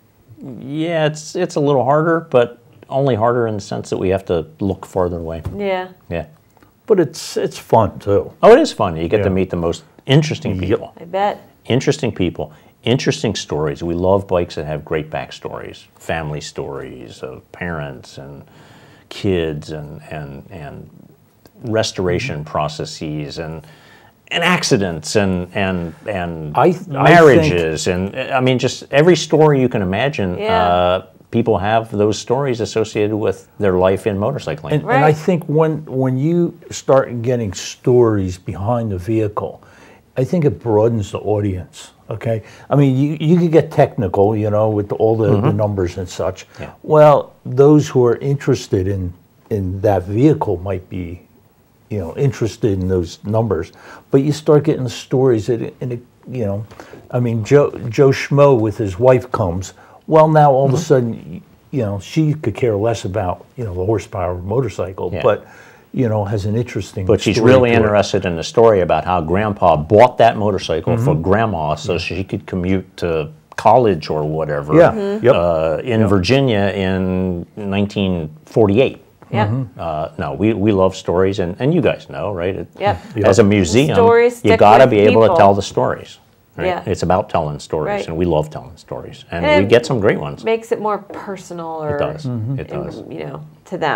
yeah, it's it's a little harder, but only harder in the sense that we have to look farther away. Yeah. Yeah. But it's it's fun too. Oh, it is fun. You get Yeah. to meet the most interesting people. I bet. Interesting people, interesting stories. We love bikes that have great backstories, family stories of parents and kids and and and restoration processes and and accidents and and and I- I think- marriages and I mean just every story you can imagine. Yeah. Uh, people have those stories associated with their life in motorcycling. And, and I Right. think when when you start getting stories behind the vehicle, I think it broadens the audience. Okay, I mean you you could get technical, you know, with all the, the numbers and such. Yeah. Well, those who are interested in in that vehicle might be, you know, interested in those numbers. But you start getting the stories, and it, and it, you know, I mean Joe Joe Schmo with his wife comes. Well, now all of a sudden, y- you know, she could care less about, you know, the horsepower of a motorcycle, Yeah. but, you know, has an interesting But she's story really to it. interested in the story about how Grandpa bought that motorcycle for Mm-hmm. Grandma so she could commute to college or whatever Yeah, Mhm. yep. uh, in Virginia in nineteen forty-eight. Yeah. Mm-hmm. Uh, no, we, we love stories, and, and you guys know, right? It- Yep. As a museum, Stories you stick got to with be able to people. tell the stories. Right? Yeah. It's about telling stories, Right. and we love telling stories. And, And we get some great ones. Makes it more personal or It does. Mm-hmm. It does. you know, to them.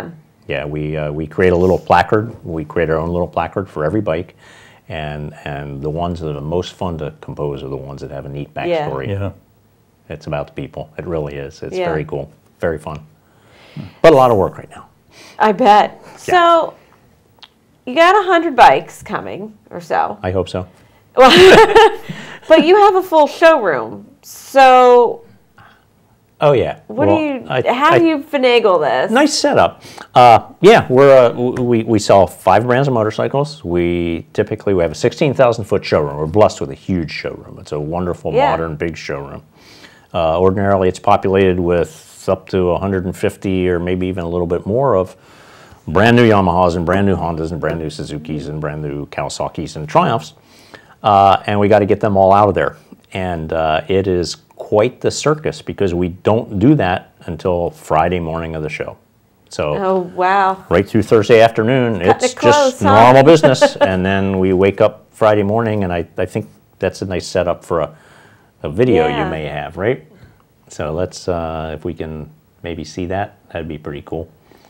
Yeah, we uh, we create a little placard. We create our own little placard for every bike, and and the ones that are the most fun to compose are the ones that have a neat backstory. Yeah. It's about the people. It really is. It's Yeah. very cool, very fun, but a lot of work right now. I bet. So you got a hundred bikes coming or so. I hope so. But you have a full showroom. So Oh yeah. what Well, do you? I- how I- do you finagle this? Nice setup. Uh, yeah, we're uh, w- we we sell five brands of motorcycles. We typically we have a sixteen thousand foot showroom. We're blessed with a huge showroom. It's a wonderful, Yeah. modern, big showroom. Uh, ordinarily, it's populated with up to one hundred fifty or maybe even a little bit more of brand new Yamahas and brand new Hondas and brand new Suzukis and brand new Kawasaki's and Triumphs. Uh, and we got to get them all out of there. And uh, it is quite the circus because we don't do that until Friday morning of the show. So Oh wow. right through Thursday afternoon, Cutting it's it close, just huh? normal business. And then we wake up Friday morning, and I, I think that's a nice setup for a, a video Yeah. you may have, right? So let's, uh, if we can maybe see that, that'd be pretty cool.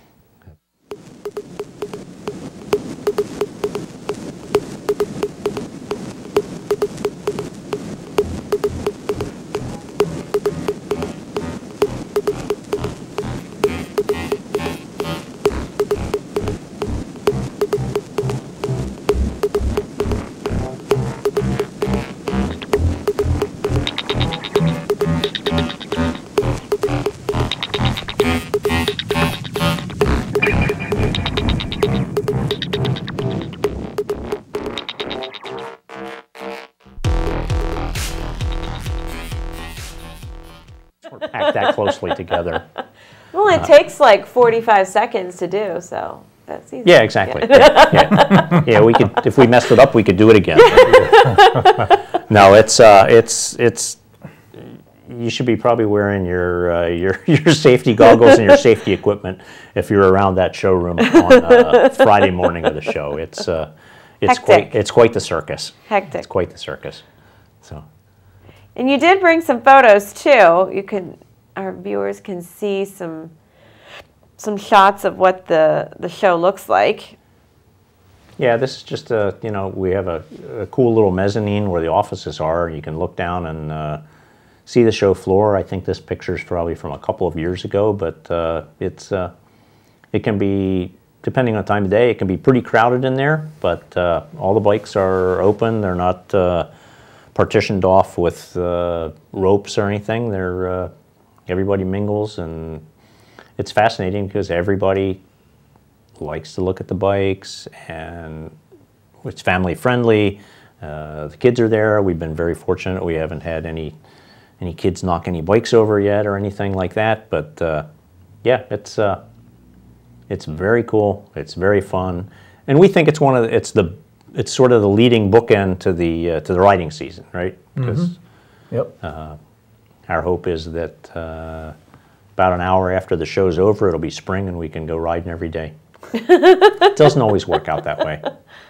We're packed that closely together. Well, it takes like forty-five seconds to do, so that's easy. Yeah, exactly. Yeah, yeah. Yeah, we could, if we messed it up, we could do it again. No, it's, uh, it's, it's, you should be probably wearing your, uh, your, your safety goggles and your safety equipment if you're around that showroom on uh, Friday morning of the show. It's, uh, it's Hectic. quite, it's quite the circus. Hectic. It's quite the circus. So, And you did bring some photos too. You can, our viewers can see some some shots of what the the show looks like. yeah, this is just a, you know, we have a, a cool little mezzanine where the offices are. You can look down and uh, see the show floor. I think this picture is probably from a couple of years ago, but uh, it's uh, it can be, depending on the time of day, it can be pretty crowded in there, but uh, all the bikes are open. They're not uh, partitioned off with uh, ropes or anything. They're, uh, everybody mingles, and it's fascinating because everybody likes to look at the bikes, and it's family friendly. Uh, the kids are there. We've been very fortunate. We haven't had any any kids knock any bikes over yet or anything like that. But uh, yeah, it's uh, it's very cool. It's very fun, and we think it's one of the, it's the it's sort of the leading bookend to the uh, to the riding season, right? Because Yep. our hope is that uh, about an hour after the show's over, it'll be spring and we can go riding every day. It doesn't always work out that way.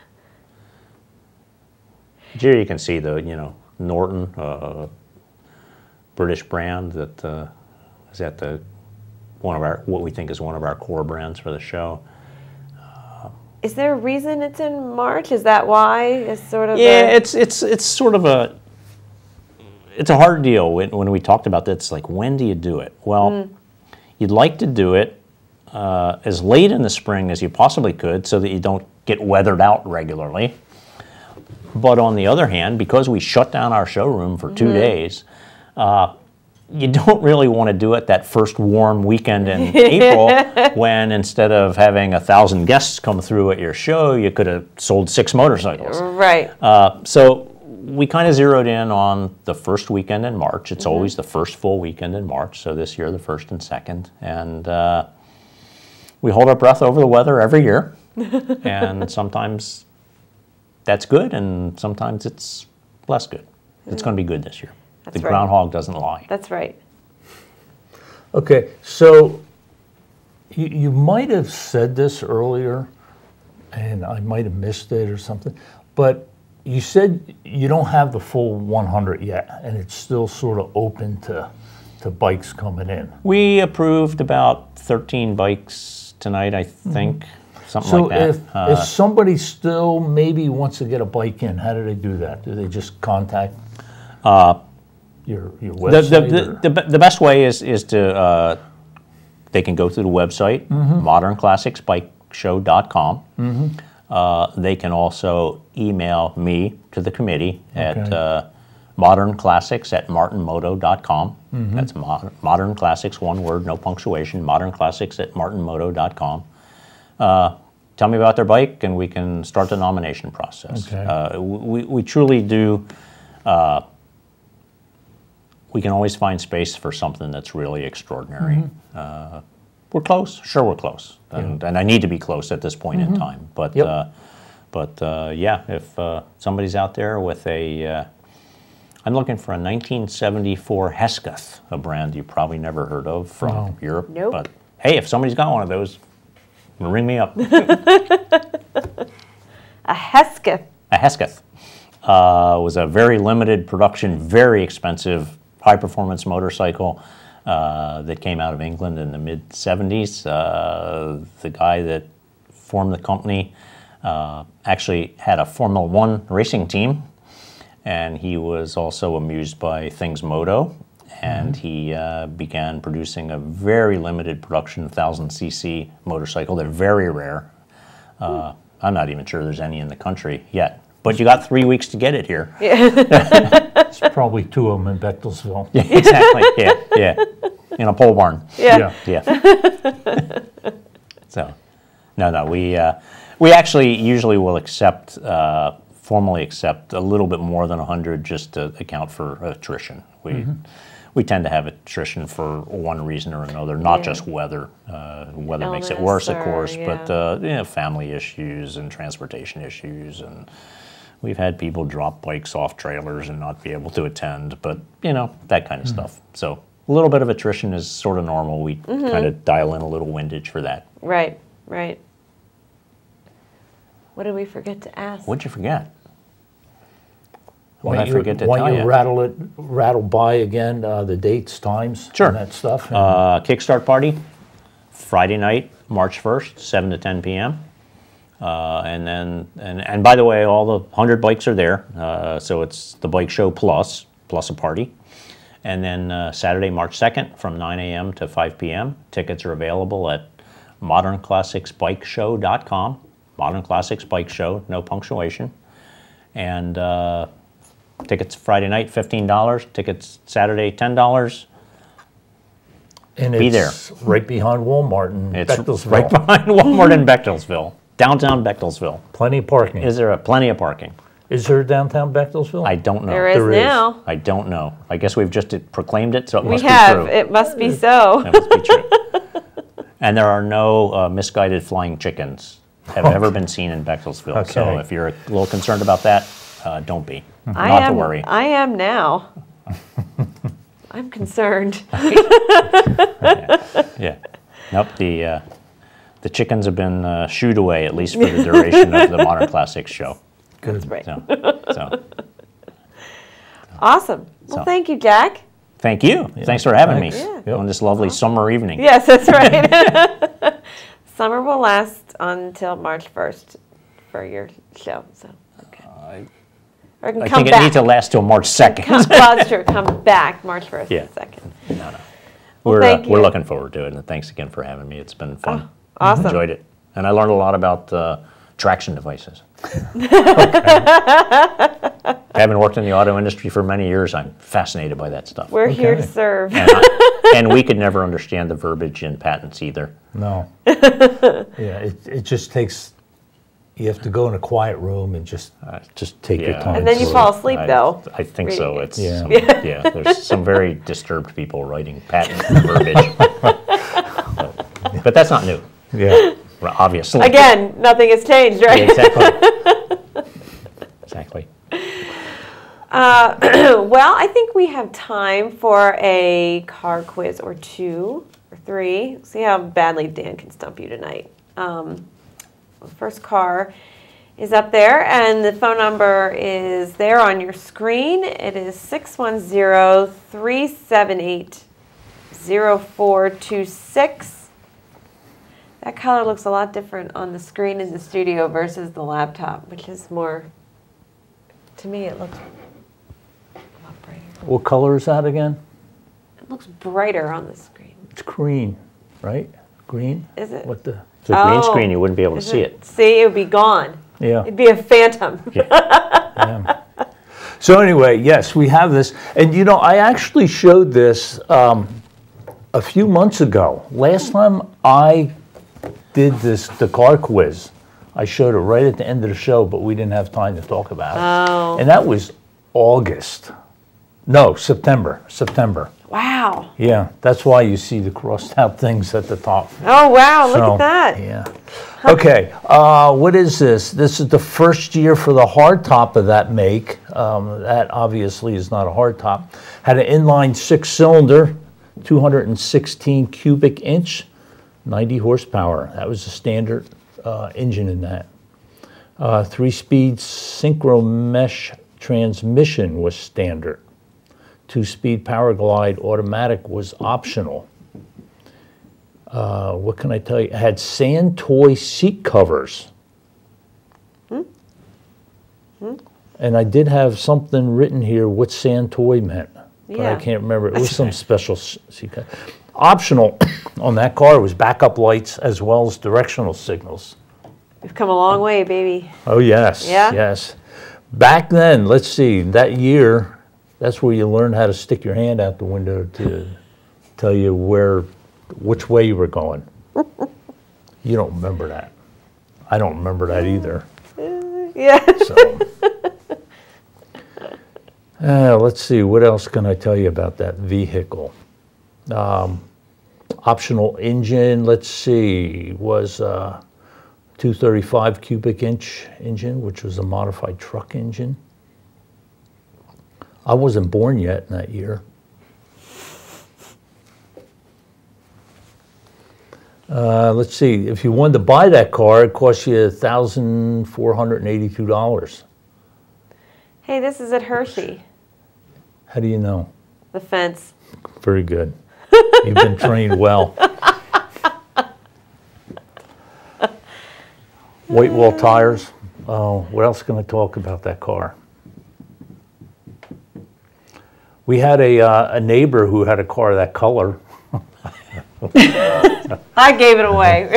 Here you can see the, you know, Norton, uh, British brand that uh, is at the one of our, what we think is one of our core brands for the show. Is there a reason it's in March? Is that why? It's sort of Yeah, a, it's it's it's sort of a it's a hard deal when, when we talked about that. It's like, when do you do it? Well, you'd like to do it uh, as late in the spring as you possibly could so that you don't get weathered out regularly. But on the other hand, because we shut down our showroom for two days, uh, you don't really want to do it that first warm weekend in April when instead of having a thousand guests come through at your show, you could have sold six motorcycles. right. Uh, so we kind of zeroed in on the first weekend in March. It's always the first full weekend in March, so this year the first and second. And uh, we hold our breath over the weather every year, and sometimes that's good, and sometimes it's less good. It's going to be good this year. That's the right. groundhog doesn't lie. That's right. Okay, so you, you might have said this earlier, and I might have missed it or something, but you said you don't have the full one hundred yet, and it's still sort of open to, to bikes coming in. We approved about thirteen bikes tonight, I think, something So like that. if, Uh, if somebody still maybe wants to get a bike in, how do they do that? Do they just contact your your the, website? the, or- the, the, be- the best way is, is to, uh, they can go through the website, Mm-hmm. modern classics bike show dot com. Uh, they can also email me to the committee at Okay. uh, modernclassics at martinmoto dot com. Mm-hmm. That's mo- modern classics, one word, no punctuation, modernclassics at martinmoto dot com. Uh, tell me about their bike, and we can start the nomination process. Okay. Uh, we, we truly do, uh, we can always find space for something that's really extraordinary. Mm-hmm. Uh, we're close, sure we're close, and, and I need to be close at this point in time. But, Yep. uh, but uh, yeah, if uh, somebody's out there with a, uh, I'm looking for a nineteen seventy-four Hesketh, a brand you probably never heard of from No. Europe. Nope. But hey, if somebody's got one of those, ring me up. A Hesketh. A Hesketh uh, was a very limited production, very expensive, high-performance motorcycle uh, that came out of England in the mid seventies. Uh, the guy that formed the company uh, actually had a Formula One racing team, and he was also amused by things moto, and he uh, began producing a very limited production one thousand c c motorcycle. They're very rare. Uh, I'm not even sure there's any in the country yet. But you got three weeks to get it here. There's probably two of them in Bechtelsville. Yeah, exactly. Yeah, yeah. In a pole barn. Yeah. Yeah. So, no, no. We uh, we actually usually will accept uh, formally accept a little bit more than a hundred just to account for attrition. We Mm-hmm. we tend to have attrition for one reason or another, not Yeah. just weather. Uh, weather makes it Illness worse, of or- course, but yeah. uh, you know, family issues and transportation issues, and we've had people drop bikes off trailers and not be able to attend. But you know, that kind of stuff. So a little bit of attrition is sort of normal. We Mm-hmm. kind of dial in a little windage for that. Right, right. What did we forget to ask? What'd you forget? Why What did I don't you- forget to why tell don't you you? rattle it, rattle by again uh, the dates, times, Sure. and that stuff? and- Uh, Kickstart party, Friday night, March first, seven to ten p m Uh, and then, and, and by the way, all the one hundred bikes are there. Uh, so it's the bike show plus, plus a party. And then uh, Saturday, March second, from nine a m to five p m Tickets are available at modern classics bike show dot com. Modern Classics Bike Show, no punctuation. And uh, tickets Friday night, fifteen dollars. Tickets Saturday, ten dollars. and be it's right behind Walmart in It's Bechtelsville. right behind Walmart in Bechtelsville, downtown Bechtelsville. Plenty of parking. Is there a, plenty of parking? Is there downtown Bechtelsville? I don't know. There is There is. now. I don't know. I guess we've just proclaimed it, so it We must have. be true. It must be so. It must be true. And there are no uh, misguided flying chickens have ever been seen in Bechtelsville. So Okay. if you're a little concerned about that, uh, don't be. I Not am, to worry. I am now. I'm concerned. Yeah. Nope. The uh, the chickens have been uh, shooed away, at least for the duration of the Modern Classics show. That's right. So, so Awesome. Well, So. thank you, Jack. thank you. Thanks for having Thanks. me Yeah. on this lovely summer evening. Yes, that's right. Summer will last until March first for your show. So, okay. Or it can I come think it back. needs to last till March second. Come, well, that's true. Come back March first Yeah. and second. No, no. Well, We're, thank uh, we're you. looking forward to it, and thanks again for having me. It's been fun. awesome. Enjoyed it. And I learned a lot about uh, traction devices. Having worked in the auto industry for many years, I'm fascinated by that stuff. We're here to Okay. serve. And, I- and we could never understand the verbiage in patents either. No. Yeah, it, it just takes, you have to go in a quiet room and just, just take your yeah. time. And then you through fall it. asleep, I, though. I think so. reading it. It's Yeah. some, yeah. There's some very disturbed people writing patent verbiage. but, but that's not new, Yeah. obviously. Again, nothing has changed, Yeah, right? exactly. Exactly. Well, I think we have time for a car quiz or two or three. See how badly Dan can stump you tonight. Um, the first car is up there, and the phone number is there on your screen. It is six one zero, three seven eight, zero four two six. That color looks a lot different on the screen in the studio versus the laptop, which is more, to me, it looks a lot brighter. What color is that again? It looks brighter on the screen. It's green, right? Green? Is it? What the? It's a green Oh. screen, you wouldn't be able to Is see it. See, it would be gone. Yeah. It'd be a phantom. Yeah. So anyway, yes, we have this. And you know, I actually showed this um, a few months ago. Last time I did this, the car quiz, I showed it right at the end of the show, but we didn't have time to talk about it. Oh. And that was August. No, September. September. Wow. Yeah, that's why you see the crossed out things at the top. Oh, wow, look So, at that. Yeah. Okay, uh, what is this? This is the first year for the hardtop of that make. Um, that obviously is not a hardtop. Had an inline six-cylinder, two hundred sixteen cubic inch, ninety horsepower. That was the standard uh, engine in that. Uh, three-speed synchro mesh transmission was standard. Two-speed power glide automatic was optional. Uh, what can I tell you? It had sand toy seat covers. Hmm? Hmm? And I did have something written here what sand toy meant, but Yeah. I can't remember. It was some special s- seat cover. Optional on that car was backup lights as well as directional signals. We've come a long way, baby. Oh, yes. Yeah? Yes. Back then, let's see, that year, that's where you learned how to stick your hand out the window to tell you where, which way you were going. You don't remember that. I don't remember that either. Yeah. So, uh, let's see, what else can I tell you about that vehicle? Um, optional engine, let's see, was uh, two thirty-five cubic inch engine, which was a modified truck engine. I wasn't born yet in that year. Uh, let's see, if you wanted to buy that car, it cost you one thousand four hundred eighty-two dollars. Hey, this is at Hershey, How do you know? the fence. Very good. You've been trained well. White wall tires. Oh, what else can I talk about that car? We had a, uh, a neighbor who had a car that color. I gave it away.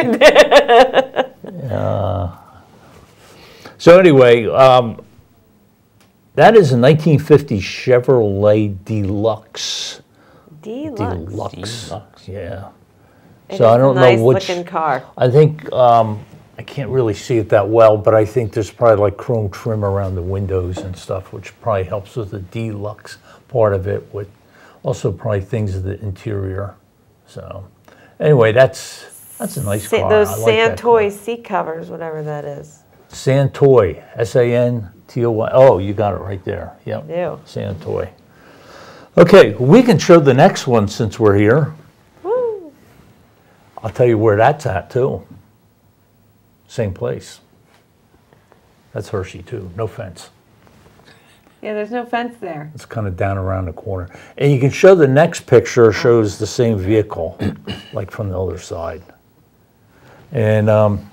So anyway, um, that is a nineteen fifty Chevrolet Deluxe. Deluxe. Deluxe. Deluxe. Yeah. It So is I don't a know nice which- looking car. I think, um, I can't really see it that well, but I think there's probably like chrome trim around the windows and stuff, which probably helps with the deluxe part of it, with also probably things of the interior. So anyway, that's that's a nice Sa- car. those I like that Santoy car. seat covers, whatever that is. Santoy, S A N T O Y. Oh, you got it right there. Yep. Ew. Santoy. Okay, we can show the next one since we're here. Woo. I'll tell you where that's at too. Same place. That's Hershey too, no fence. Yeah, there's no fence there. It's kind of down around the corner. And you can show the next picture shows the same vehicle, like from the other side. And um,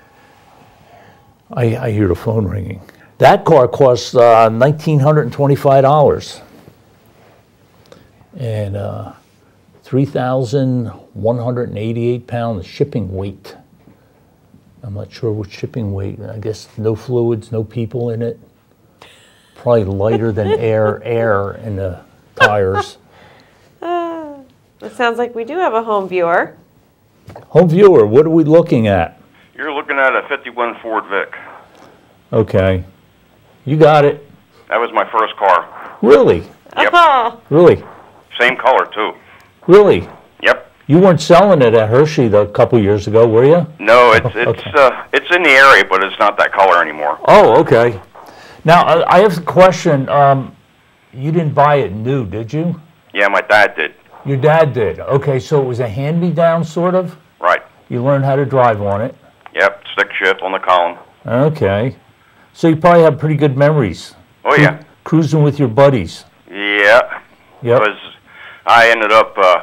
I, I hear the phone ringing. That car costs uh, one thousand nine hundred twenty-five dollars. And uh, three thousand one hundred eighty-eight pounds shipping weight. I'm not sure what shipping weight. I guess no fluids, no people in it. Probably lighter than air, air in the tires. It sounds like we do have a home viewer. Home viewer, what are we looking at? You're looking at a fifty-one Ford Vic. Okay, you got it. That was my first car. Really, Yep. Oh, really, Same color, too. really. Yep. You weren't selling it at Hershey the, a couple years ago, were you? No, it's Oh, it's okay. uh it's in the area, but it's not that color anymore. Oh, okay. Now I I have a question. Um, you didn't buy it new, did you? Yeah, my dad did. Your dad did. Okay, so it was a hand-me-down, sort of. Right. You learned how to drive on it. Yep. Stick shift on the column. Okay. So you probably have pretty good memories. Oh yeah. Cruising with your buddies. Yeah. Yep. Because I ended up uh,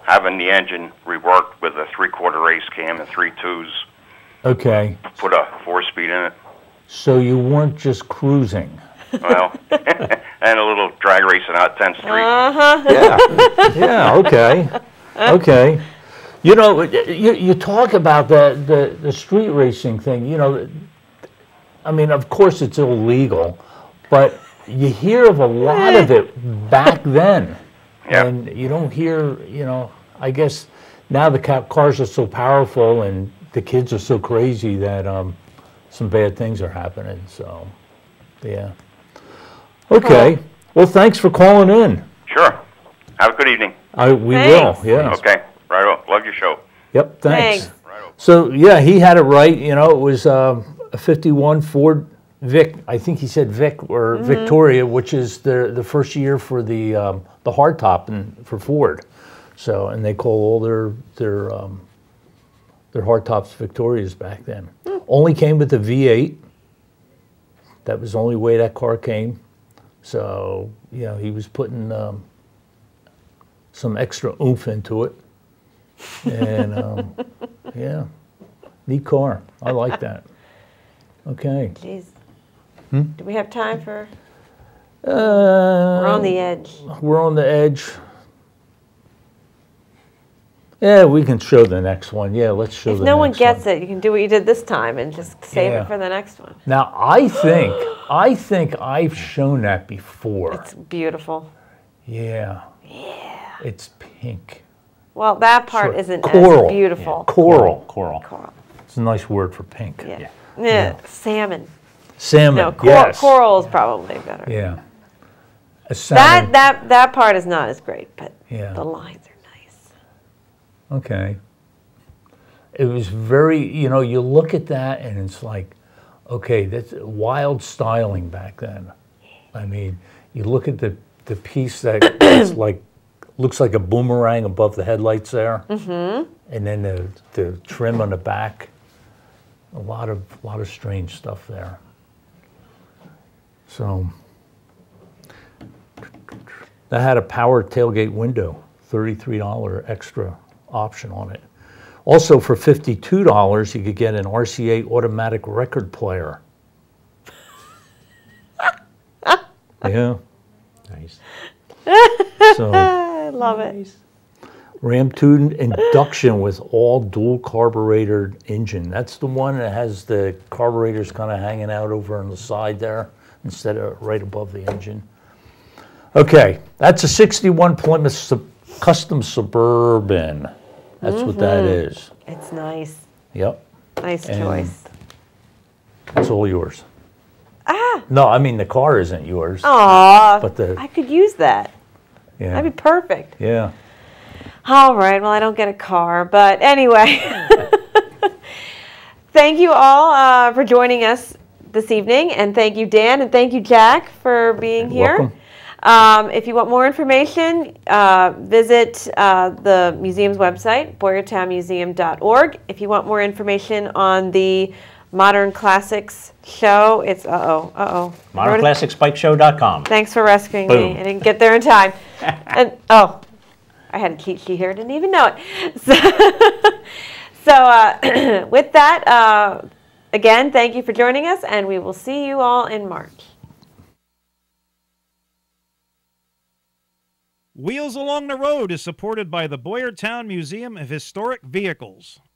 having the engine reworked with a three-quarter race cam and three twos. Okay. Put a four-speed in it. So you weren't just cruising. Well, and a little drag racing out tenth Street. Uh-huh. Yeah. Yeah, okay. Okay. You know, you, you talk about the, the, the street racing thing, you know, I mean, of course it's illegal, but you hear of a lot of it back then. Yeah. And you don't hear, you know, I guess now the ca- cars are so powerful and the kids are so crazy that um, some bad things are happening, so, yeah. Okay, well, thanks for calling in. Sure. Have a good evening. I, we Thanks. will, yeah. Okay. Right on. Love your show. Yep, thanks. Thanks. Right on. So, yeah, he had it right, you know, it was um, a fifty-one Ford Vic, I think he said Vic or Victoria, which is the the first year for the um, the hardtop and for Ford. So, and they call all their their um, their hardtops Victorias back then. Only came with the V eight. That was the only way that car came. So, you know, he was putting um, some extra oomph into it. And, um, yeah, neat car. I like that. Okay. Jeez. Hmm? Do we have time for? Uh, We're on the edge. We're on the edge. Yeah, we can show the next one. Yeah, let's show If the no one next gets one. it, you can do what you did this time and just save Yeah. it for the next one. Now, I think, I think I've shown that before. It's beautiful. Yeah. Yeah. It's pink. Well, that part Sort of isn't coral. as beautiful. Coral. Coral. Coral. It's a nice word for pink. Yeah. Yeah. Yeah. Salmon. Salmon, No, cor- yes. coral is probably better. Yeah. A That salmon. that that part is not as great, but Yeah. the lines are nice. Okay. It was very, you know, you look at that and it's like, okay, that's wild styling back then. I mean, you look at the, the piece that that's like, looks like a boomerang above the headlights there. Mm-hmm. And then the, the trim on the back. A lot of, lot of strange stuff there. So, that had a power tailgate window, thirty-three dollars extra option on it. Also, for fifty-two dollars, you could get an R C A automatic record player. Yeah. Nice. So, I love it. Ram tuned induction with all dual carburetor engine. That's the one that has the carburetors kind of hanging out over on the side there instead of right above the engine. Okay, that's a sixty-one Plymouth Sub- Custom Suburban. That's mm-hmm. what that is. It's nice. Yep. Nice And choice. It's all yours. Ah. No, I mean the car isn't yours. Aw. But the I could use that. yeah. That'd be perfect. Yeah. All right. Well, I don't get a car, but anyway. Thank you all uh, for joining us this evening, and thank you, Dan, and thank you, Jack, for being You're here. welcome. Um, if you want more information, uh, visit uh, the museum's website, boyertown museum dot org. If you want more information on the Modern Classics show, it's uh-oh, uh-oh. modern classics bike show dot com. Thanks for rescuing Boom. me. I didn't get there in time. And oh, I had a cheat sheet here. Didn't even know it. So, so uh, with that, uh, again, thank you for joining us, and we will see you all in March. Wheels Along the Road is supported by the Boyertown Museum of Historic Vehicles.